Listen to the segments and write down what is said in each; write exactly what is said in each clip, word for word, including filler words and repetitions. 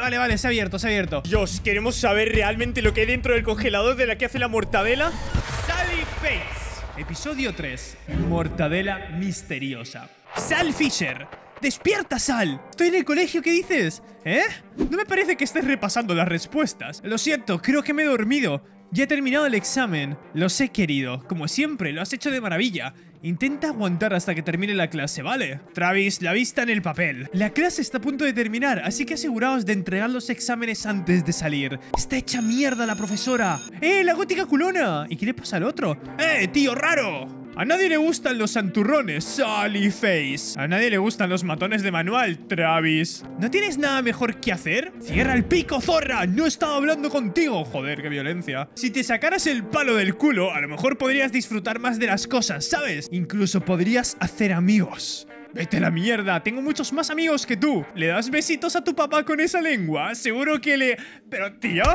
vale, vale, se ha abierto, se ha abierto. Dios, queremos saber realmente lo que hay dentro del congelador de la que hace la mortadela. Sally Face, episodio tres. Mortadela misteriosa. Sal Fisher. ¡Despierta, Sal! Estoy en el colegio, ¿qué dices? ¿Eh? No me parece que estés repasando las respuestas. Lo siento, creo que me he dormido. Ya he terminado el examen. Lo sé, querido. Como siempre, lo has hecho de maravilla. Intenta aguantar hasta que termine la clase, ¿vale? Travis, la vista en el papel. La clase está a punto de terminar, así que aseguraos de entregar los exámenes antes de salir. Está hecha mierda la profesora. ¡Eh, la gótica culona! ¿Y qué le pasa al otro? ¡Eh, tío raro! A nadie le gustan los santurrones, Sally Face. A nadie le gustan los matones de manual, Travis. ¿No tienes nada mejor que hacer? ¡Cierra el pico, zorra! ¡No estaba hablando contigo! Joder, qué violencia. Si te sacaras el palo del culo, a lo mejor podrías disfrutar más de las cosas, ¿sabes? Incluso podrías hacer amigos. Vete a la mierda, tengo muchos más amigos que tú. ¿Le das besitos a tu papá con esa lengua? Seguro que le... Pero, tío...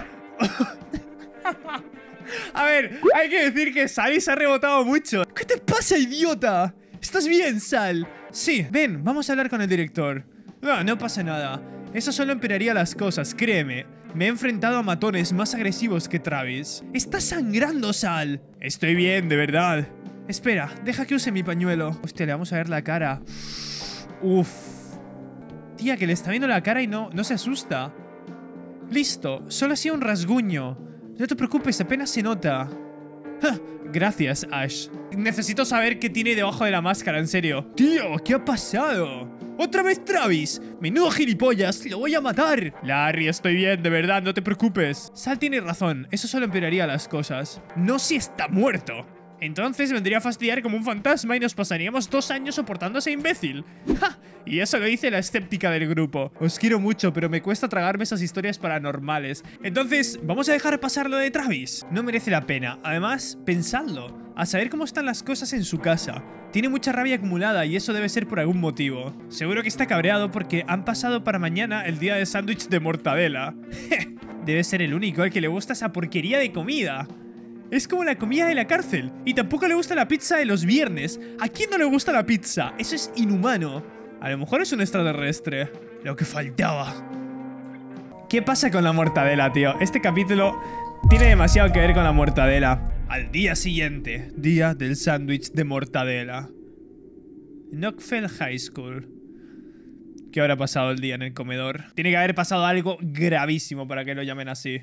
A ver, hay que decir que Sally se ha rebotado mucho. ¿Qué te pasa, idiota? ¿Estás bien, Sal? Sí, ven, vamos a hablar con el director. No, no pasa nada. Eso solo empeoraría las cosas, créeme. Me he enfrentado a matones más agresivos que Travis. ¡Estás sangrando, Sal! Estoy bien, de verdad. Espera, deja que use mi pañuelo. Hostia, le vamos a ver la cara. Uf. Tía, que le está viendo la cara y no, no se asusta. Listo, solo ha sido un rasguño. No te preocupes, apenas se nota. Ja, gracias, Ash. Necesito saber qué tiene debajo de la máscara, en serio. Tío, ¿qué ha pasado? ¡Otra vez Travis! ¡Menudo gilipollas! ¡Lo voy a matar! Larry, estoy bien, de verdad, no te preocupes. Sal tiene razón, eso solo empeoraría las cosas. No si está muerto. Entonces vendría a fastidiar como un fantasma y nos pasaríamos dos años soportando a ese imbécil. ¡Ja! Y eso lo dice la escéptica del grupo. Os quiero mucho, pero me cuesta tragarme esas historias paranormales. Entonces, ¿vamos a dejar pasar lo de Travis? No merece la pena. Además, pensadlo. A saber cómo están las cosas en su casa. Tiene mucha rabia acumulada y eso debe ser por algún motivo. Seguro que está cabreado porque han pasado para mañana el día de sándwich de mortadela. Debe ser el único al que le gusta esa porquería de comida. Es como la comida de la cárcel. Y tampoco le gusta la pizza de los viernes. ¿A quién no le gusta la pizza? Eso es inhumano. A lo mejor es un extraterrestre. Lo que faltaba. ¿Qué pasa con la mortadela, tío? Este capítulo tiene demasiado que ver con la mortadela. Al día siguiente. Día del sándwich de mortadela. Knockfell High School. ¿Qué habrá pasado el día en el comedor? Tiene que haber pasado algo gravísimo para que lo llamen así.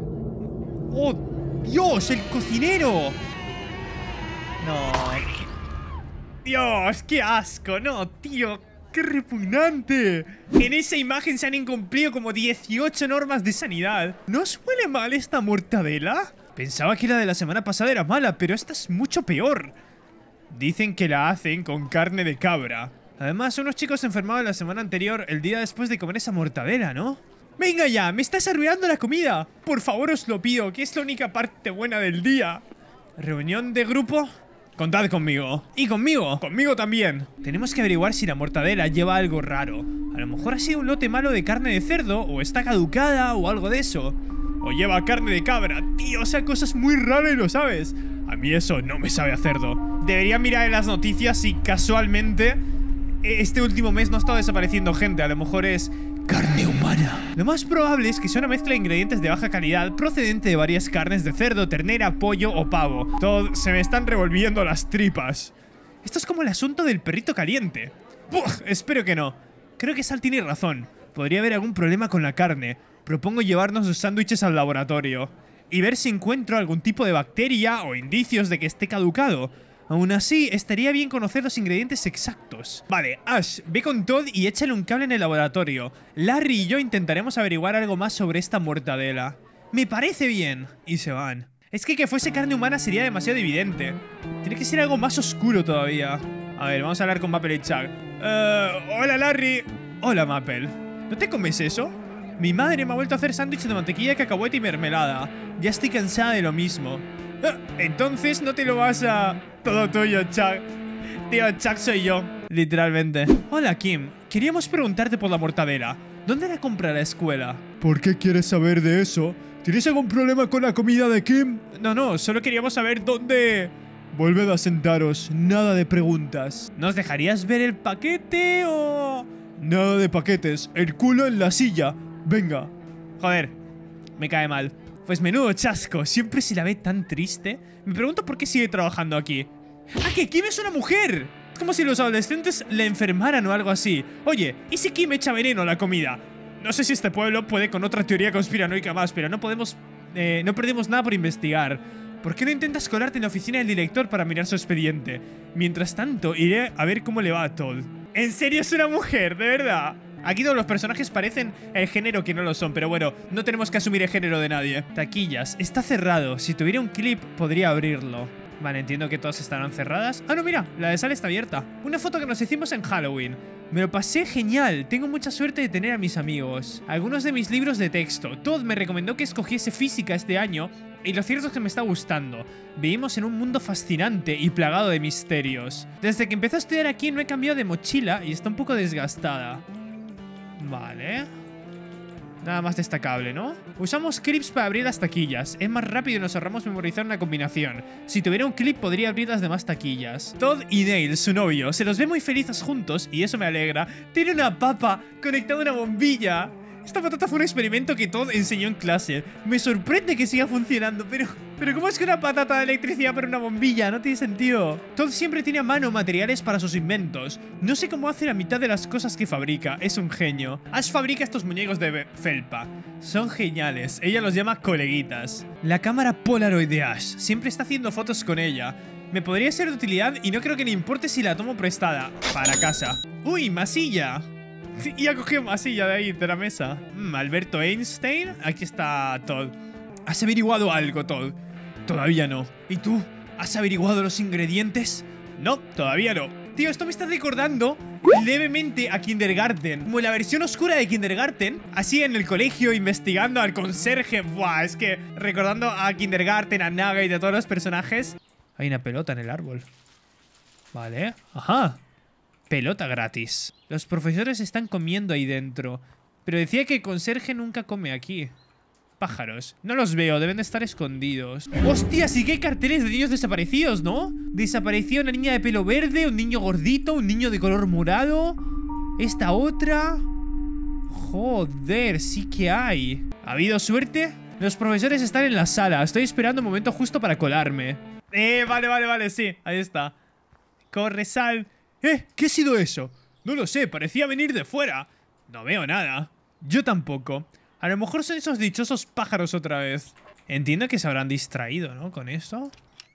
¡Oh! ¡Dios! ¡El cocinero! No. Dios, qué asco. No, tío. ¡Qué repugnante! En esa imagen se han incumplido como dieciocho normas de sanidad. ¿No os huele mal esta mortadela? Pensaba que la de la semana pasada era mala, pero esta es mucho peor. Dicen que la hacen con carne de cabra. Además, unos chicos se enfermaron la semana anterior, el día después de comer esa mortadela, ¿no? ¡Venga ya! ¡Me estás arruinando la comida! Por favor, os lo pido, que es la única parte buena del día. ¿Reunión de grupo? Contad conmigo. ¿Y conmigo? Conmigo también. Tenemos que averiguar si la mortadela lleva algo raro. A lo mejor ha sido un lote malo de carne de cerdo, o está caducada, o algo de eso. O lleva carne de cabra. Tío, o sea, cosas muy raras y lo sabes. A mí eso no me sabe a cerdo. Debería mirar en las noticias si casualmente este último mes no ha estado desapareciendo gente. A lo mejor es carne humana. Lo más probable es que sea una mezcla de ingredientes de baja calidad procedente de varias carnes de cerdo, ternera, pollo o pavo. Todo, se me están revolviendo las tripas. Esto es como el asunto del perrito caliente. ¡Buf! Espero que no. Creo que Sal tiene razón. Podría haber algún problema con la carne. Propongo llevarnos los sándwiches al laboratorio y ver si encuentro algún tipo de bacteria o indicios de que esté caducado. Aún así, estaría bien conocer los ingredientes exactos. Vale, Ash, ve con Todd y échale un cable en el laboratorio. Larry y yo intentaremos averiguar algo más sobre esta mortadela. Me parece bien. Y se van. Es que que fuese carne humana sería demasiado evidente. Tiene que ser algo más oscuro todavía. A ver, vamos a hablar con Maple y Chuck. Uh, hola, Larry. Hola, Maple. ¿No te comes eso? Mi madre me ha vuelto a hacer sándwiches de mantequilla, cacahuete y mermelada. Ya estoy cansada de lo mismo. Ah, entonces no te lo vas a... Todo tuyo, Chuck. Tío, Chuck soy yo. Literalmente. Hola, Kim. Queríamos preguntarte por la mortadela. ¿Dónde la compra la escuela? ¿Por qué quieres saber de eso? ¿Tienes algún problema con la comida de Kim? No, no, solo queríamos saber dónde... Volved a sentaros. Nada de preguntas. ¿Nos dejarías ver el paquete o...? Nada de paquetes. El culo en la silla. Venga. Joder, me cae mal. Pues menudo chasco, siempre se la ve tan triste. Me pregunto por qué sigue trabajando aquí. ¡Ah, que Kim es una mujer! Es como si los adolescentes le enfermaran o algo así. Oye, ¿y si Kim echa veneno a la comida? No sé si este pueblo puede con otra teoría conspiranoica más, pero no podemos... Eh, no perdemos nada por investigar. ¿Por qué no intentas colarte en la oficina del director para mirar su expediente? Mientras tanto, iré a ver cómo le va a Todd. ¿En serio es una mujer? ¿De verdad? Aquí todos los personajes parecen el género que no lo son, pero bueno, no tenemos que asumir el género de nadie. Taquillas, está cerrado. Si tuviera un clip, podría abrirlo. Vale, entiendo que todas estarán cerradas. Ah, no, mira, la de sala está abierta. Una foto que nos hicimos en Halloween. Me lo pasé genial, tengo mucha suerte de tener a mis amigos. Algunos de mis libros de texto. Todd me recomendó que escogiese física este año y lo cierto es que me está gustando. Vivimos en un mundo fascinante y plagado de misterios. Desde que empecé a estudiar aquí no he cambiado de mochila y está un poco desgastada. Vale. Nada más destacable, ¿no? Usamos clips para abrir las taquillas. Es más rápido y nos ahorramos memorizar una combinación. Si tuviera un clip podría abrir las demás taquillas. Todd y Neil, su novio, se los ve muy felices juntos y eso me alegra. Tiene una papa conectada a una bombilla. Esta patata fue un experimento que Todd enseñó en clase. Me sorprende que siga funcionando, pero... Pero ¿cómo es que una patata de electricidad para una bombilla? No tiene sentido. Todd siempre tiene a mano materiales para sus inventos. No sé cómo hace la mitad de las cosas que fabrica. Es un genio. Ash fabrica estos muñecos de felpa. Son geniales. Ella los llama coleguitas. La cámara Polaroid de Ash. Siempre está haciendo fotos con ella. Me podría ser de utilidad y no creo que le importe si la tomo prestada. Para casa. ¡Uy, masilla! Y ha cogido masilla de ahí, de la mesa. Mm, Alberto Einstein. Aquí está Todd. ¿Has averiguado algo, Todd? Todavía no. ¿Y tú? ¿Has averiguado los ingredientes? No, todavía no. Tío, esto me está recordando levemente a Kindergarten. Como la versión oscura de Kindergarten. Así en el colegio, investigando al conserje. Buah, es que recordando a Kindergarten, a Naga y de todos los personajes. Hay una pelota en el árbol. Vale. Ajá. Pelota gratis. Los profesores están comiendo ahí dentro. Pero decía que el conserje nunca come aquí. Pájaros. No los veo, deben de estar escondidos. ¡Hostia! Sí que hay carteles de niños desaparecidos, ¿no? Desapareció una niña de pelo verde, un niño gordito, un niño de color morado. Esta otra... Joder, sí que hay. ¿Ha habido suerte? Los profesores están en la sala. Estoy esperando un momento justo para colarme. Eh, vale, vale, vale, sí. Ahí está. Corre, sal. ¿Eh? ¿Qué ha sido eso? No lo sé, parecía venir de fuera. No veo nada. Yo tampoco. A lo mejor son esos dichosos pájaros otra vez. Entiendo que se habrán distraído, ¿no? Con esto.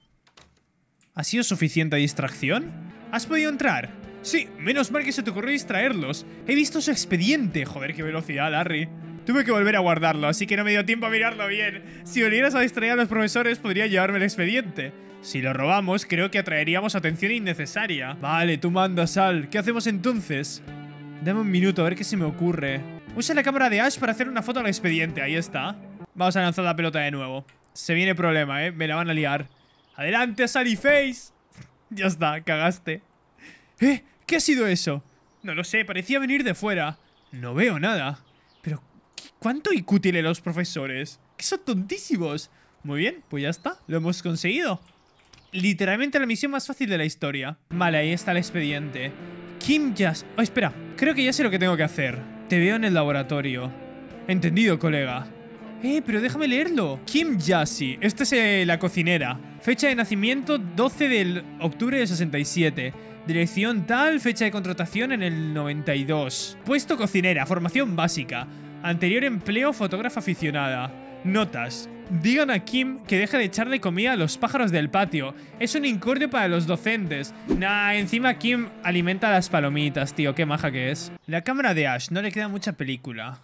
¿Ha sido suficiente distracción? ¿Has podido entrar? Sí, menos mal que se te ocurrió distraerlos. He visto su expediente. Joder, qué velocidad, Larry. Tuve que volver a guardarlo, así que no me dio tiempo a mirarlo bien. Si volvieras a distraer a los profesores, podría llevarme el expediente. Si lo robamos, creo que atraeríamos atención innecesaria. Vale, tú mandas, Sal. ¿Qué hacemos entonces? Dame un minuto, a ver qué se me ocurre. Usa la cámara de Ash para hacer una foto al expediente. Ahí está. Vamos a lanzar la pelota de nuevo. Se viene problema, ¿eh? Me la van a liar. ¡Adelante, Sally Face! Ya está, cagaste. ¿Eh? ¿Qué ha sido eso? No lo sé, parecía venir de fuera. No veo nada. Pero, ¿cuánto I Q tienen los profesores? Que son tontísimos. Muy bien, pues ya está. Lo hemos conseguido. Literalmente la misión más fácil de la historia. Vale, ahí está el expediente. Kim Jazz... Oh, espera. Creo que ya sé lo que tengo que hacer. Te veo en el laboratorio. Entendido, colega. Eh, pero déjame leerlo. Kim Jassy. Esta es eh, la cocinera. Fecha de nacimiento doce de octubre del sesenta y siete. Dirección tal. Fecha de contratación en el noventa y dos. Puesto cocinera. Formación básica. Anterior empleo fotógrafa aficionada. Notas. Digan a Kim que deje de echarle comida a los pájaros del patio. Es un incordio para los docentes. Nah, encima Kim alimenta a las palomitas, tío. Qué maja que es. La cámara de Ash. No le queda mucha película.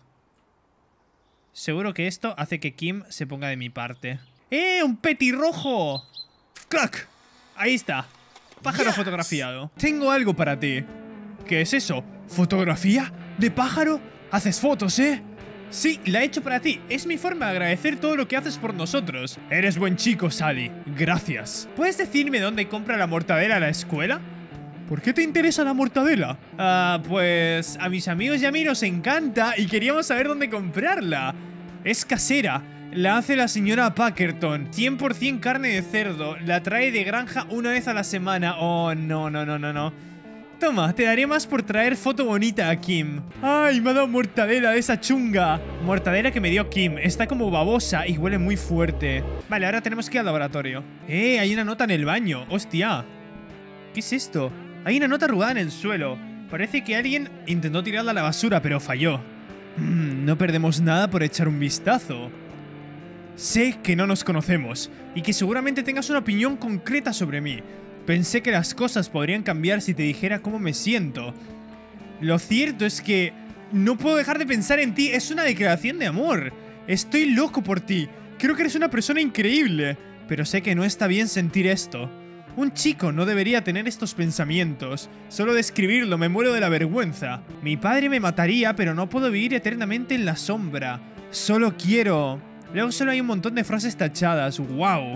Seguro que esto hace que Kim se ponga de mi parte. ¡Eh! ¡Un petirrojo! ¡Clac! Ahí está. Pájaro fotografiado. Tengo algo para ti. ¿Qué es eso? ¿Fotografía? ¿De pájaro? Haces fotos, ¿eh? Sí, la he hecho para ti. Es mi forma de agradecer todo lo que haces por nosotros. Eres buen chico, Sally. Gracias. ¿Puedes decirme dónde compra la mortadela a la escuela? ¿Por qué te interesa la mortadela? Ah, pues a mis amigos y a mí nos encanta y queríamos saber dónde comprarla. Es casera. La hace la señora Packerton. cien por cien carne de cerdo. La trae de granja una vez a la semana. Oh, no, no, no, no, no. Toma, te daré más por traer foto bonita a Kim. Ay, me ha dado mortadela de esa chunga. Mortadela que me dio Kim. Está como babosa y huele muy fuerte. Vale, ahora tenemos que ir al laboratorio. Eh, hay una nota en el baño. Hostia. ¿Qué es esto? Hay una nota arrugada en el suelo. Parece que alguien intentó tirarla a la basura, pero falló. Mm, no perdemos nada por echar un vistazo. Sé que no nos conocemos y que seguramente tengas una opinión concreta sobre mí. Pensé que las cosas podrían cambiar si te dijera cómo me siento. Lo cierto es que no puedo dejar de pensar en ti. Es una declaración de amor. Estoy loco por ti. Creo que eres una persona increíble. Pero sé que no está bien sentir esto. Un chico no debería tener estos pensamientos. Solo de escribirlo me muero de la vergüenza. Mi padre me mataría, pero no puedo vivir eternamente en la sombra. Solo quiero... Luego solo hay un montón de frases tachadas. ¡Wow!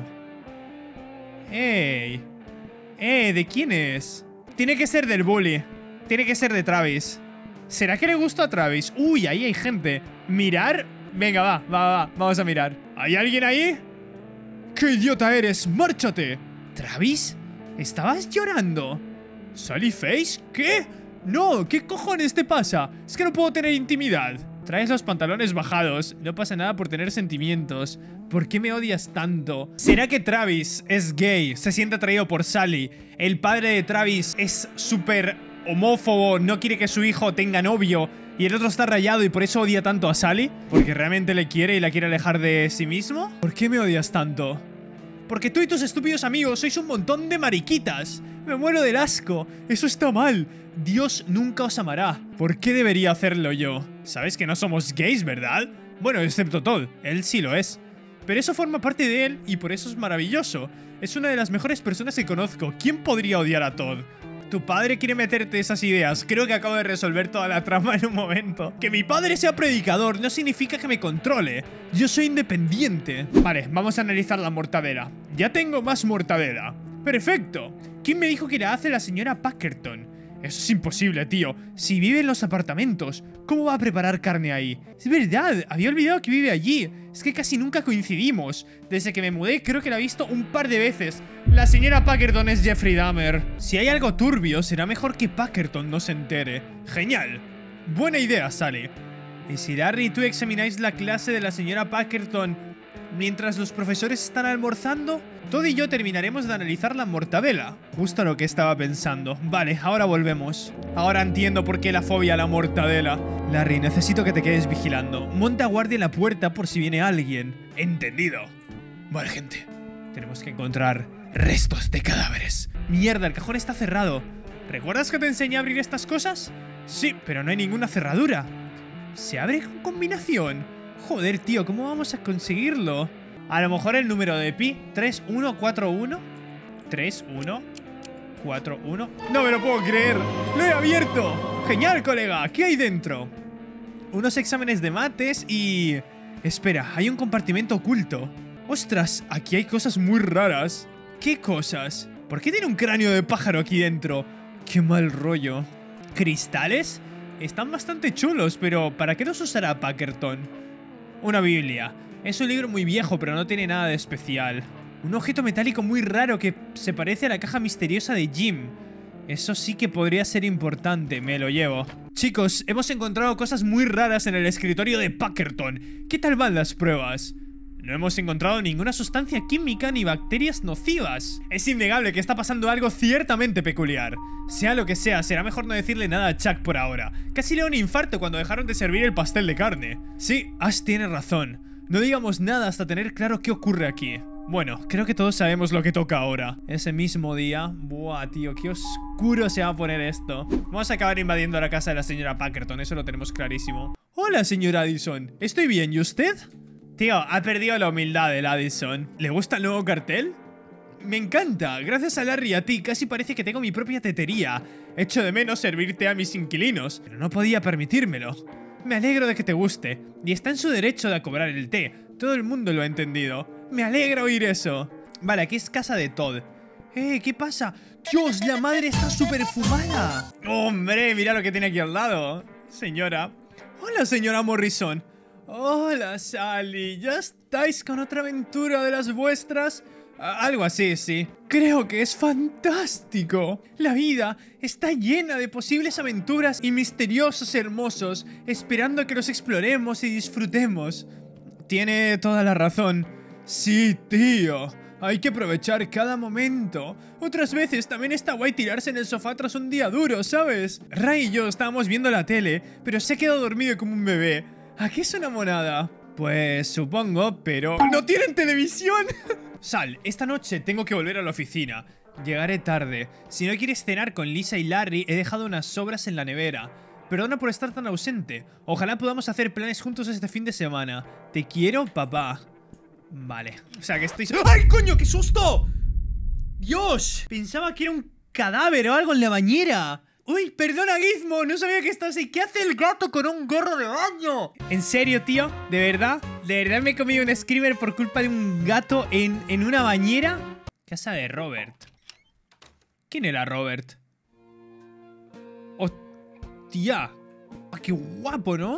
¡Ey! ¡Eh! ¿De quién es? Tiene que ser del bully. Tiene que ser de Travis. ¿Será que le gusta a Travis? Uy, ahí hay gente. ¿Mirar? Venga, va, va, va. Vamos a mirar. ¿Hay alguien ahí? ¡Qué idiota eres! ¡Márchate! ¿Travis? ¿Estabas llorando? ¿Sally Face? ¿Qué? No, ¿qué cojones te pasa? Es que no puedo tener intimidad. Traes los pantalones bajados. No pasa nada por tener sentimientos. ¿Por qué me odias tanto? ¿Será que Travis es gay? Se siente atraído por Sally. El padre de Travis es súper homófobo. No quiere que su hijo tenga novio. Y el otro está rayado y por eso odia tanto a Sally. ¿Porque realmente le quiere y la quiere alejar de sí mismo? ¿Por qué me odias tanto? Porque tú y tus estúpidos amigos sois un montón de mariquitas. Me muero del asco. Eso está mal. Dios nunca os amará. ¿Por qué debería hacerlo yo? Sabes que no somos gays, ¿verdad? Bueno, excepto Todd. Él sí lo es. Pero eso forma parte de él y por eso es maravilloso. Es una de las mejores personas que conozco. ¿Quién podría odiar a Todd? Tu padre quiere meterte esas ideas. Creo que acabo de resolver toda la trama en un momento. Que mi padre sea predicador no significa que me controle. Yo soy independiente. Vale, vamos a analizar la mortadela. Ya tengo más mortadela. Perfecto. ¿Quién me dijo que la hace la señora Packerton? Eso es imposible, tío. Si vive en los apartamentos, ¿cómo va a preparar carne ahí? Es verdad, había olvidado que vive allí. Es que casi nunca coincidimos. Desde que me mudé creo que la he visto un par de veces. La señora Packerton es Jeffrey Dahmer. Si hay algo turbio, será mejor que Packerton no se entere. Genial. Buena idea, Sally. ¿Y si Larry y tú examináis la clase de la señora Packerton mientras los profesores están almorzando? Todd y yo terminaremos de analizar la mortadela. Justo lo que estaba pensando. Vale, ahora volvemos. Ahora entiendo por qué la fobia a la mortadela. Larry, necesito que te quedes vigilando. Monta guardia en la puerta por si viene alguien. Entendido. Vale, gente. Tenemos que encontrar restos de cadáveres. Mierda, el cajón está cerrado. ¿Recuerdas que te enseñé a abrir estas cosas? Sí, pero no hay ninguna cerradura. ¿Se abre con combinación? Joder, tío, ¿cómo vamos a conseguirlo? A lo mejor el número de pi. tres uno cuatro uno tres uno cuatro uno. No me lo puedo creer. ¡Lo he abierto! Genial, colega. ¿Qué hay dentro? Unos exámenes de mates y... Espera, hay un compartimento oculto. Ostras, aquí hay cosas muy raras. ¿Qué cosas? ¿Por qué tiene un cráneo de pájaro aquí dentro? Qué mal rollo. ¿Cristales? Están bastante chulos, pero ¿para qué los usará Packerton? Una Biblia. Es un libro muy viejo, pero no tiene nada de especial. Un objeto metálico muy raro que se parece a la caja misteriosa de Jim. Eso sí que podría ser importante, me lo llevo. Chicos, hemos encontrado cosas muy raras en el escritorio de Packerton. ¿Qué tal van las pruebas? No hemos encontrado ninguna sustancia química ni bacterias nocivas. Es innegable que está pasando algo ciertamente peculiar. Sea lo que sea, será mejor no decirle nada a Chuck por ahora. Casi le dio un infarto cuando dejaron de servir el pastel de carne. Sí, Ash tiene razón. No digamos nada hasta tener claro qué ocurre aquí. Bueno, creo que todos sabemos lo que toca ahora. Ese mismo día... Buah, tío, qué oscuro se va a poner esto. Vamos a acabar invadiendo la casa de la señora Packerton, eso lo tenemos clarísimo. Hola, señor Addison. ¿Estoy bien? ¿Y usted? Tío, ha perdido la humildad el Addison. ¿Le gusta el nuevo cartel? Me encanta. Gracias a Larry y a ti, casi parece que tengo mi propia tetería. Echo de menos servirte a mis inquilinos, pero no podía permitírmelo. Me alegro de que te guste. Y está en su derecho de cobrar el té. Todo el mundo lo ha entendido. Me alegra oír eso. Vale, aquí es casa de Todd. Eh, ¿qué pasa? ¡Dios, la madre está súper fumada! ¡Hombre, mira lo que tiene aquí al lado! Señora. Hola, señora Morrison. Hola, Sally. ¿Ya estáis con otra aventura de las vuestras? Algo así, sí. Creo que es fantástico. La vida está llena de posibles aventuras y misteriosos hermosos, esperando a que los exploremos y disfrutemos. Tiene toda la razón. Sí, tío. Hay que aprovechar cada momento. Otras veces también está guay tirarse en el sofá tras un día duro, ¿sabes? Ray y yo estábamos viendo la tele, pero se ha quedado dormido como un bebé. ¿A qué es una monada? Pues supongo, pero... ¡no tienen televisión! Sal, esta noche tengo que volver a la oficina. Llegaré tarde. Si no quieres cenar con Lisa y Larry, he dejado unas sobras en la nevera. Perdona por estar tan ausente. Ojalá podamos hacer planes juntos este fin de semana. Te quiero, papá. Vale. O sea que estoy... ¡ay, coño! ¡Qué susto! ¡Dios! Pensaba que era un cadáver o algo en la bañera. ¡Uy, perdona, Gizmo! No sabía que estabas ahí. ¿Qué hace el gato con un gorro de baño? ¿En serio, tío? ¿De verdad? ¿De verdad me he comido un screamer por culpa de un gato en, en una bañera? Casa de Robert. ¿Quién era Robert? ¡Hostia! Ah, ¡qué guapo!, ¿no?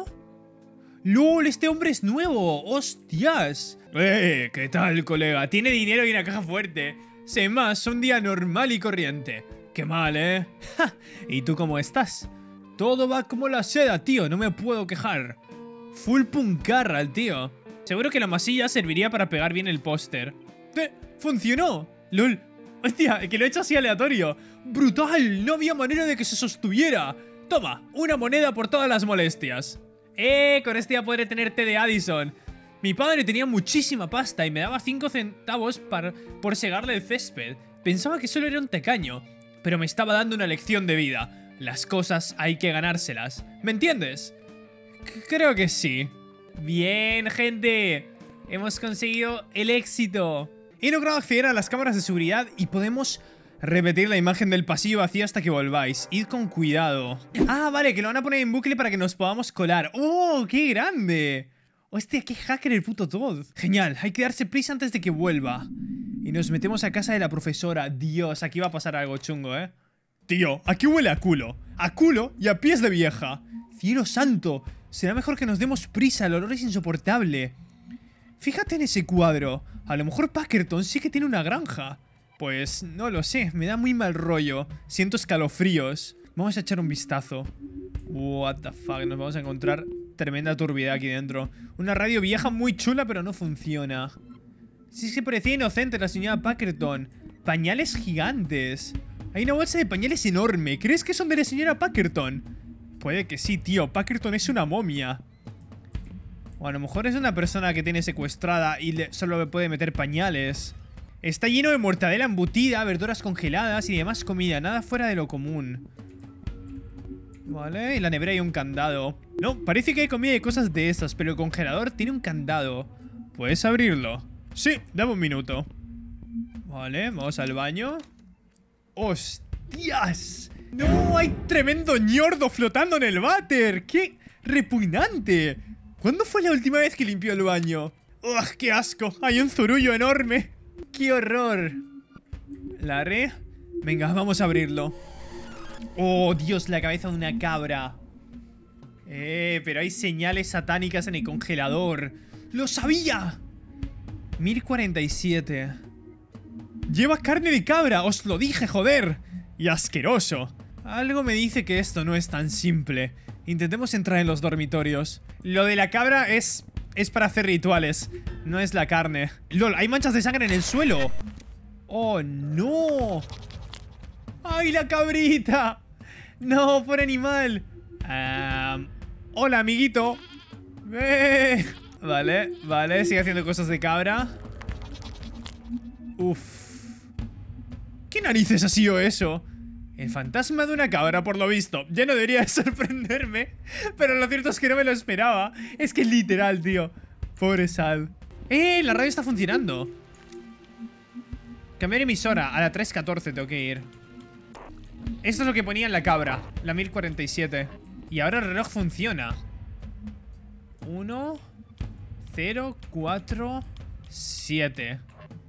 ¡Lol! Este hombre es nuevo. ¡Hostias! ¡Eh! ¿Qué tal, colega? Tiene dinero y una caja fuerte. Sin más, un día normal y corriente. ¡Qué mal, eh! ¡Ja! ¿Y tú cómo estás? Todo va como la seda, tío. No me puedo quejar. Full puncarra el tío. Seguro que la masilla serviría para pegar bien el póster. ¡Eh! ¡Funcionó! ¡Lol! ¡Hostia! Que lo he hecho así aleatorio. ¡Brutal! No había manera de que se sostuviera. Toma, una moneda por todas las molestias. ¡Eh! Con este ya podré tener té de Addison. Mi padre tenía muchísima pasta y me daba cinco centavos para, por segarle el césped. Pensaba que solo era un tacaño, pero me estaba dando una lección de vida. Las cosas hay que ganárselas. ¿Me entiendes? C- creo que sí. Bien, gente. Hemos conseguido el éxito. He logrado acceder a las cámaras de seguridad y podemos repetir la imagen del pasillo vacío hasta que volváis. Id con cuidado. Ah, vale, que lo van a poner en bucle para que nos podamos colar. ¡Oh, qué grande! Hostia, qué hacker el puto Todd. Genial, hay que darse prisa antes de que vuelva. Y nos metemos a casa de la profesora. Dios, aquí va a pasar algo chungo, ¿eh? Tío, aquí huele a culo. A culo y a pies de vieja. ¡Cielo santo! Será mejor que nos demos prisa, el olor es insoportable. Fíjate en ese cuadro. A lo mejor Packerton sí que tiene una granja. Pues no lo sé, me da muy mal rollo. Siento escalofríos. Vamos a echar un vistazo. What the fuck, nos vamos a encontrar tremenda turbidez aquí dentro. Una radio vieja muy chula, pero no funciona. Sí, es que parecía inocente la señora Packerton. Pañales gigantes. Hay una bolsa de pañales enorme. ¿Crees que son de la señora Packerton? Puede que sí, tío. Packerton es una momia. O a lo mejor es una persona que tiene secuestrada y le solo le puede meter pañales. Está lleno de mortadela embutida, verduras congeladas y demás comida. Nada fuera de lo común. Vale, y la nevera hay un candado. No, parece que hay comida y cosas de esas, pero el congelador tiene un candado. ¿Puedes abrirlo? Sí, dame un minuto. Vale, vamos al baño. ¡Hostias! ¡No! ¡Hay tremendo ñordo flotando en el váter! ¡Qué repugnante! ¿Cuándo fue la última vez que limpió el baño? ¡Ugh, qué asco! ¡Hay un zurullo enorme! ¡Qué horror! ¿Larry? Venga, vamos a abrirlo. ¡Oh, Dios! La cabeza de una cabra. Eh, pero hay señales satánicas en el congelador. ¡Lo sabía! mil cuarenta y siete. Lleva carne de cabra, os lo dije, joder. Y asqueroso. Algo me dice que esto no es tan simple. Intentemos entrar en los dormitorios. Lo de la cabra es... es para hacer rituales. No es la carne. LOL, hay manchas de sangre en el suelo. ¡Oh, no! ¡Ay, la cabrita! ¡No, por animal! Um, hola, amiguito. ¡Eh! Vale, vale, sigue haciendo cosas de cabra. Uf. ¿Qué narices ha sido eso? El fantasma de una cabra, por lo visto. Ya no debería sorprenderme, pero lo cierto es que no me lo esperaba. Es que es literal, tío. Pobre Sal. ¡Eh! La radio está funcionando. Cambiar emisora. A la tres catorce tengo que ir. Esto es lo que ponía en la cabra. La mil cuarenta y siete. Y ahora el reloj funciona. uno, cero, cuatro, siete.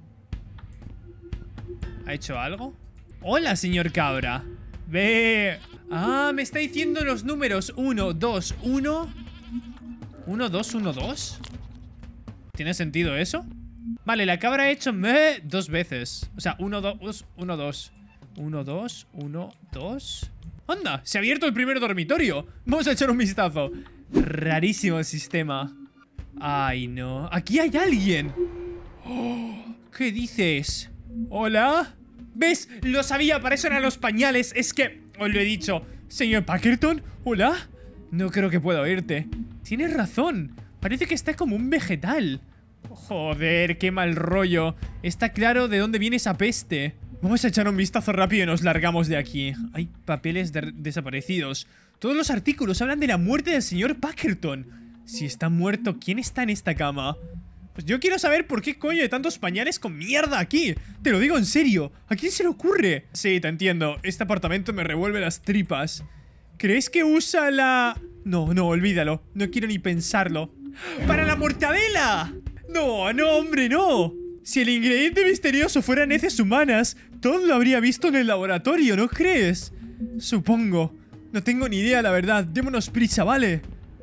¿Ha hecho algo? ¡Hola, señor cabra! ¡Ve! Ah, me está diciendo los números. uno, dos, uno. uno, dos, uno, dos. ¿Tiene sentido eso? Vale, la cabra ha hecho meh dos veces. O sea, uno, dos, uno, dos. Uno, dos, uno, dos. ¡Anda! Se ha abierto el primer dormitorio. Vamos a echar un vistazo. Rarísimo el sistema. Ay, no. Aquí hay alguien. Oh, ¿qué dices? ¿Hola? ¿Ves? Lo sabía, para eso eran los pañales. Es que... os lo he dicho. Señor Packerton, ¿hola? No creo que pueda oírte. Tienes razón. Parece que está como un vegetal. Joder, qué mal rollo. Está claro de dónde viene esa peste. Vamos a echar un vistazo rápido y nos largamos de aquí. Hay papeles de desaparecidos. Todos los artículos hablan de la muerte del señor Packerton. Si está muerto, ¿quién está en esta cama? Pues yo quiero saber por qué coño hay tantos pañales con mierda aquí. Te lo digo en serio. ¿A quién se le ocurre? Sí, te entiendo. Este apartamento me revuelve las tripas. ¿Crees que usa la...? No, no, olvídalo. No quiero ni pensarlo. ¡Para la mortadela! No, no, hombre, no. Si el ingrediente misterioso fuera heces humanas, todo lo habría visto en el laboratorio, ¿no crees? Supongo. No tengo ni idea, la verdad. Démonos prisa, ¿vale?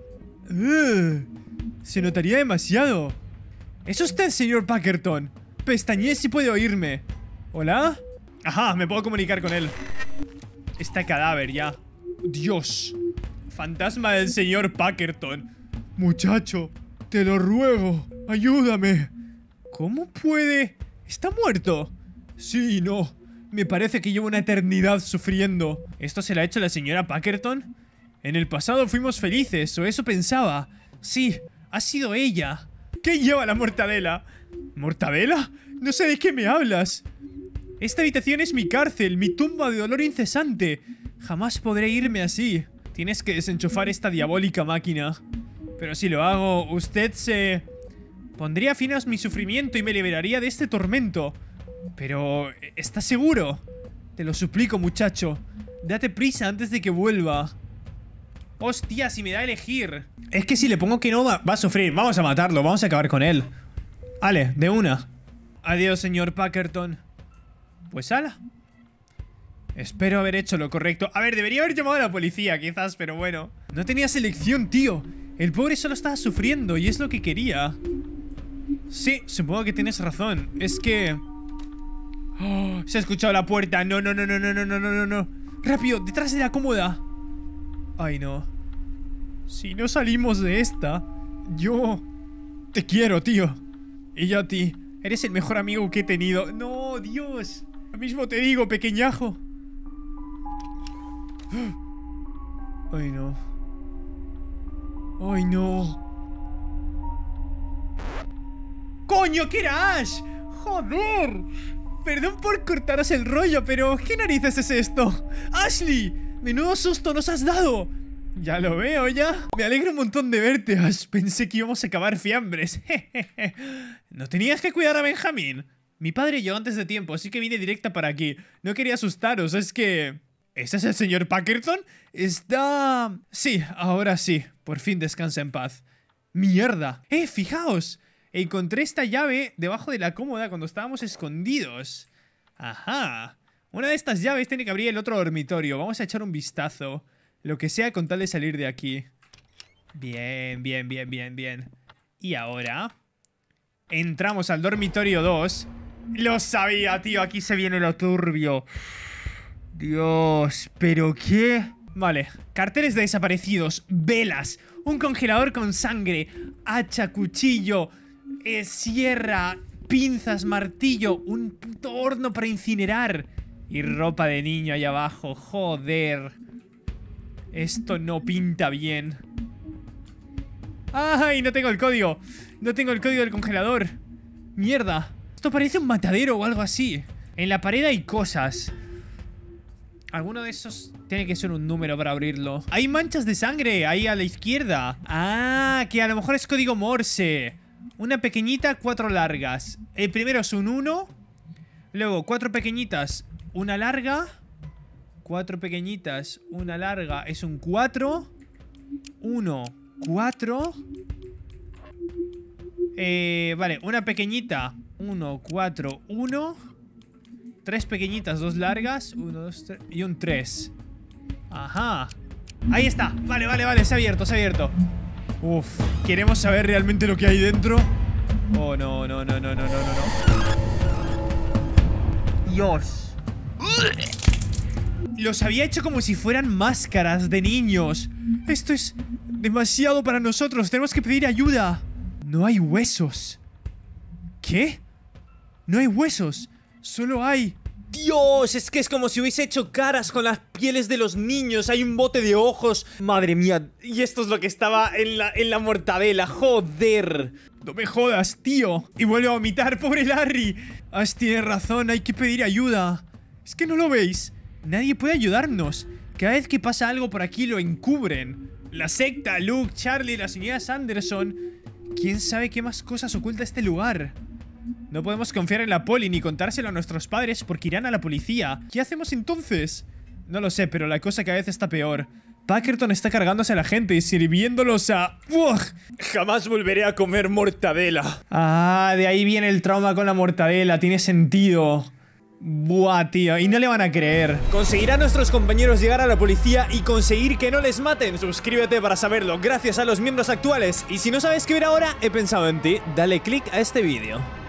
Uh, se notaría demasiado. ¿Es usted, señor Packerton? Pestañé si puede oírme. ¿Hola? Ajá, me puedo comunicar con él. Está cadáver ya. Dios. Fantasma del señor Packerton. Muchacho, te lo ruego, ayúdame. ¿Cómo puede? ¿Está muerto? Sí, no. Me parece que lleva una eternidad sufriendo. ¿Esto se lo ha hecho la señora Packerton? En el pasado fuimos felices, o eso pensaba. Sí, ha sido ella. ¿Qué lleva la mortadela? ¿Mortadela? No sé de qué me hablas. Esta habitación es mi cárcel, mi tumba de dolor incesante. Jamás podré irme así. Tienes que desenchufar esta diabólica máquina. Pero si lo hago, usted se... pondría fin a mi sufrimiento y me liberaría de este tormento. Pero... ¿estás seguro? Te lo suplico, muchacho. Date prisa antes de que vuelva. Hostia, si me da a elegir. Es que si le pongo que no, va, va a sufrir. Vamos a matarlo, vamos a acabar con él. Ale, de una. Adiós, señor Packerton. Pues ala. Espero haber hecho lo correcto. A ver, debería haber llamado a la policía, quizás, pero bueno. No tenía selección, tío. El pobre solo estaba sufriendo y es lo que quería. Sí, supongo que tienes razón. Es que... oh, se ha escuchado la puerta. No, no, no, no, no, no, no, no, no. Rápido, detrás de la cómoda. Ay, no. Si no salimos de esta, yo... te quiero, tío. Y yo a ti. Eres el mejor amigo que he tenido. No, Dios. Lo mismo te digo, pequeñajo. Ay, no. Ay, no. ¡Coño, qué era Ash! ¡Joder! Perdón por cortaros el rollo, pero ¿qué narices es esto? ¡Ashley! ¡Menudo susto nos has dado! Ya lo veo, ya. Me alegro un montón de verte, Ash. Pensé que íbamos a acabar fiambres. ¿No tenías que cuidar a Benjamín? Mi padre llegó antes de tiempo, así que vine directa para aquí. No quería asustaros, es que... ¿ese es el señor Packerton? Está... sí, ahora sí. Por fin descansa en paz. ¡Mierda! ¡Eh, fijaos! Encontré esta llave debajo de la cómoda cuando estábamos escondidos. ¡Ajá! Una de estas llaves tiene que abrir el otro dormitorio. Vamos a echar un vistazo. Lo que sea con tal de salir de aquí. Bien, bien, bien, bien, bien. Y ahora... entramos al dormitorio dos. Lo sabía, tío. Aquí se viene lo turbio. Dios, ¿pero qué? Vale, carteles de desaparecidos, velas, un congelador con sangre, hacha, cuchillo, eh, sierra, pinzas, martillo, un puto horno para incinerar y ropa de niño ahí abajo. Joder. Esto no pinta bien. ¡Ay! No tengo el código. No tengo el código del congelador. Mierda. Esto parece un matadero o algo así. En la pared hay cosas. Alguno de esos tiene que ser un número para abrirlo. Hay manchas de sangre ahí a la izquierda. Ah, que a lo mejor es código Morse. Una pequeñita, cuatro largas. El primero es un uno. Luego cuatro pequeñitas, una larga. Cuatro pequeñitas, una larga. Es un cuatro. Uno, cuatro. Eh, vale, una pequeñita. Uno, cuatro, uno. Tres pequeñitas, dos largas. Uno, dos, tres. Y un tres. Ajá. Ahí está. Vale, vale, vale. Se ha abierto, se ha abierto. Uf. ¿Queremos saber realmente lo que hay dentro? Oh, no, no, no, no, no, no, no. Dios. Los había hecho como si fueran máscaras de niños. Esto es demasiado para nosotros. Tenemos que pedir ayuda. No hay huesos. ¿Qué? No hay huesos. Solo hay... Dios, es que es como si hubiese hecho caras con las pieles de los niños. Hay un bote de ojos. Madre mía. Y esto es lo que estaba en la, en la mortadela. Joder. No me jodas, tío. Y vuelve a vomitar, pobre Larry. Ash tiene razón, hay que pedir ayuda. Es que no lo veis. Nadie puede ayudarnos. Cada vez que pasa algo por aquí lo encubren. La secta, Luke, Charlie, la señora Sanderson. ¿Quién sabe qué más cosas oculta este lugar? No podemos confiar en la poli ni contárselo a nuestros padres porque irán a la policía. ¿Qué hacemos entonces? No lo sé, pero la cosa cada vez está peor. Packerton está cargándose a la gente y sirviéndolos a... ¡Ugh! Jamás volveré a comer mortadela. Ah, de ahí viene el trauma con la mortadela. Tiene sentido. Buah, tío, y no le van a creer. Conseguir a nuestros compañeros llegar a la policía y conseguir que no les maten. Suscríbete para saberlo gracias a los miembros actuales. Y si no sabes qué ver ahora, he pensado en ti. Dale click a este vídeo.